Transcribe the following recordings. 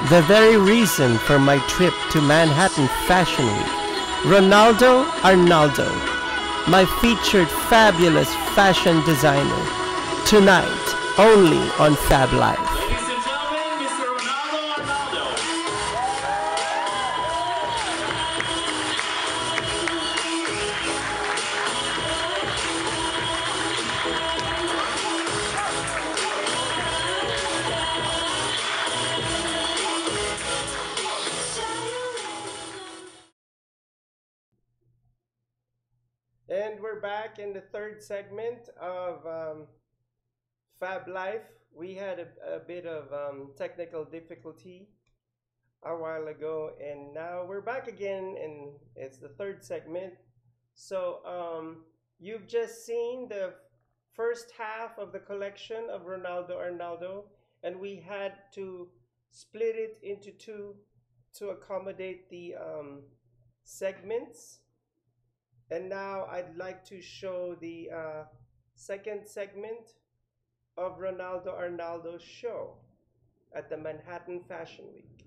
the very reason for my trip to Manhattan Fashion Week. Ronaldo Arnaldo, my featured fabulous fashion designer, tonight only on Fab Life. Ladies and gentlemen, Mr. Ronaldo Arnaldo. And we're back in the third segment of Fab Life. We had a bit of technical difficulty a while ago, and now we're back again, and it's the third segment. So you've just seen the first half of the collection of Ronaldo Arnaldo, and we had to split it into two to accommodate the segments. And now I'd like to show the second segment of Ronaldo Arnaldo's show at the Manhattan Fashion Week.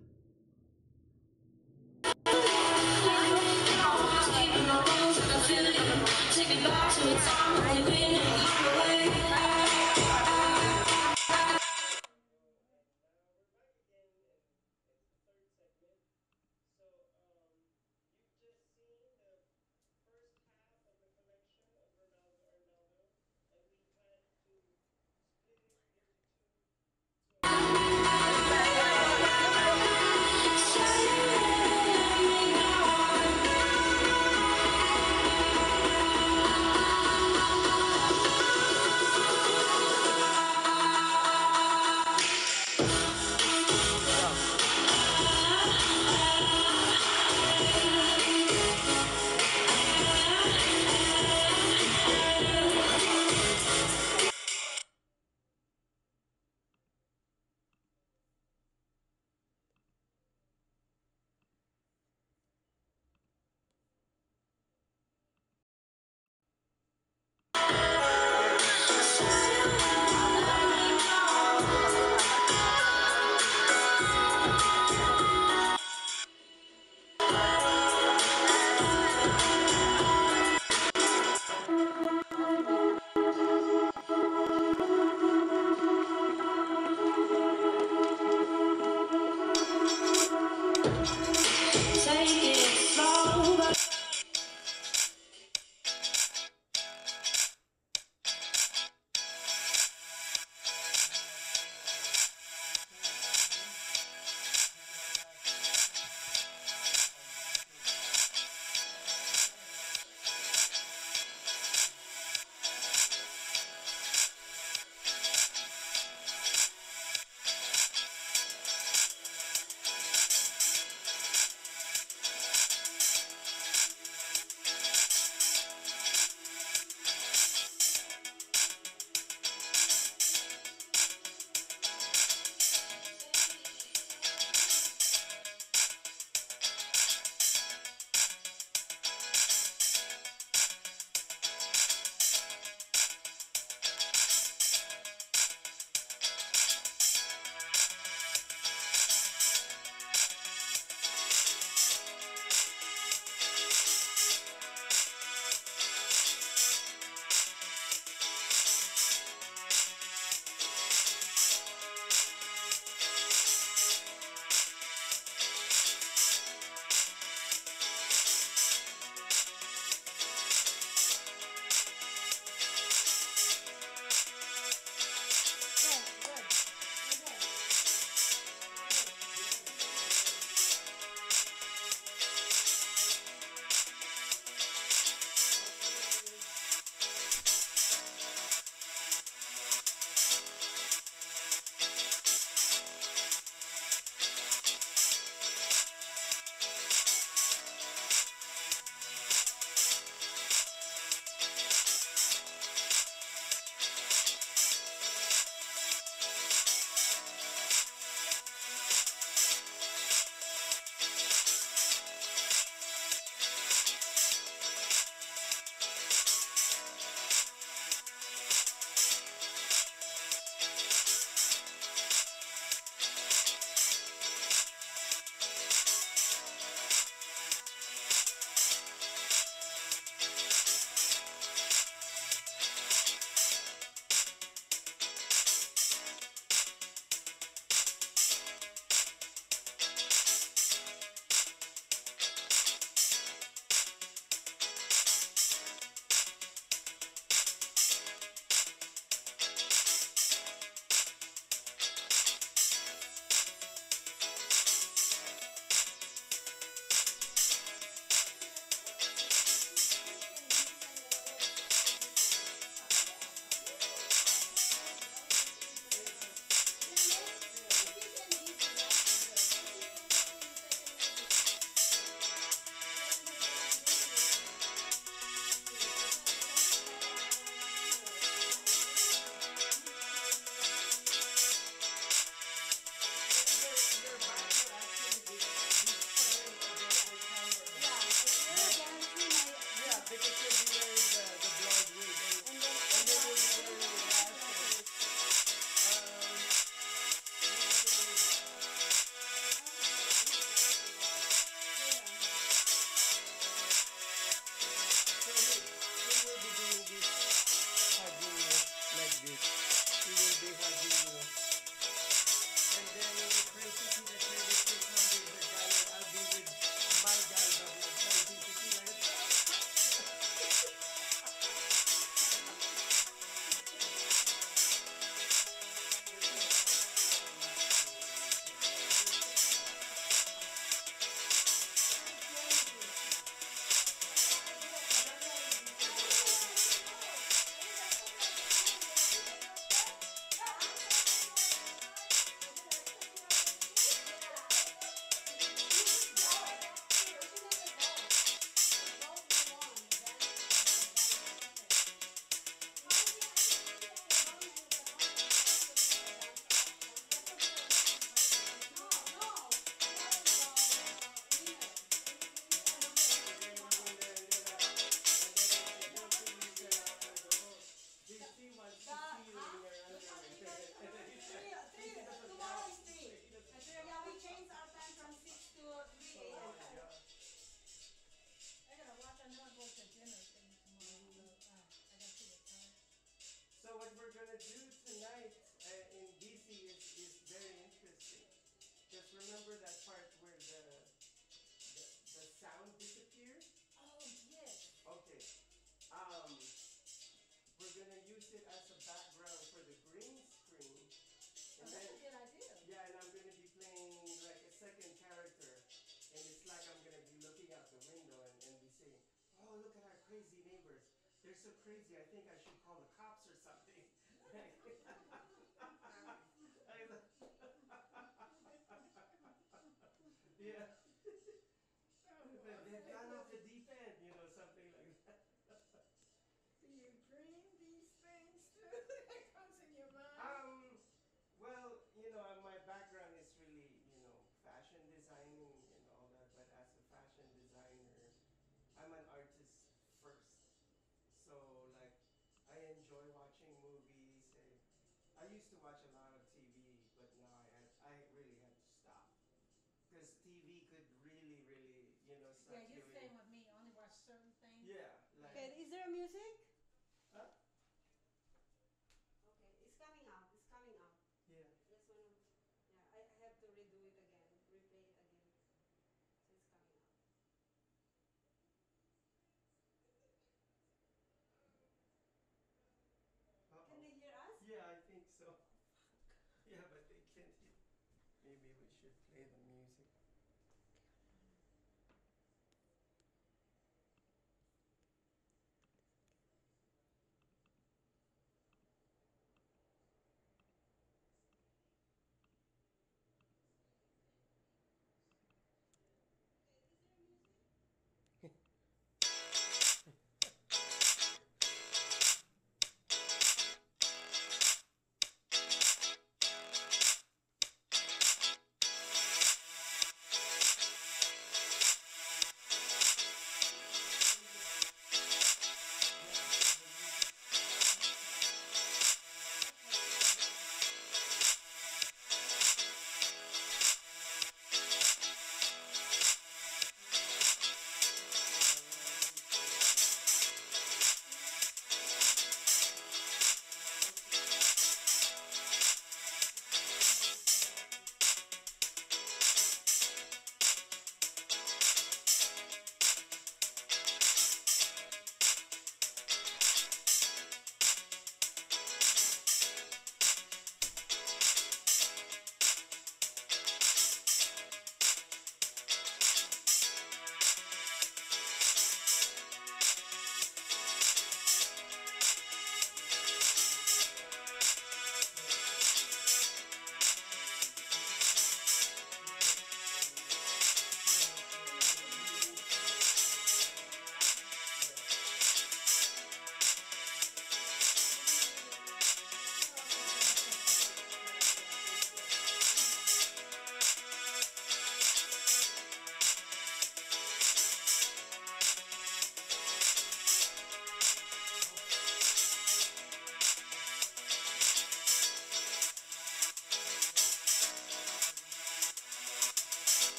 this. He will be hugging you. And then the crazy tequila credits will come with her guy and I'll be with my guy but with crazy tequila. So what we're gonna do tonight in DC is very interesting. Just remember that part where the sound disappeared. Okay. Um, we're gonna use it as a background for the green screen. And then, yeah, and I'm gonna be playing like a second character, and it's like I'm gonna be looking out the window and be saying, "Oh, look at our crazy neighbors. They're so crazy. I think I should call the cops or something." Yeah. They've gone off the deep end, something like that. Um, well, my background is really, fashion designing and all that, but as a fashion designer, I'm an artist first. So, like, I enjoy watching movies. I used to watch a lot of TV, but now I really had to stop. Because TV could really, really, suck you in. Yeah, like. Okay, is there a music? Huh? Okay, it's coming out. It's coming out. Yeah. Just wanna, yeah, I have to redo it again, replay it again. So it's coming out. Uh-oh. Can they hear us? Yeah, I think so. Yeah, but they can't hear. Maybe we should play the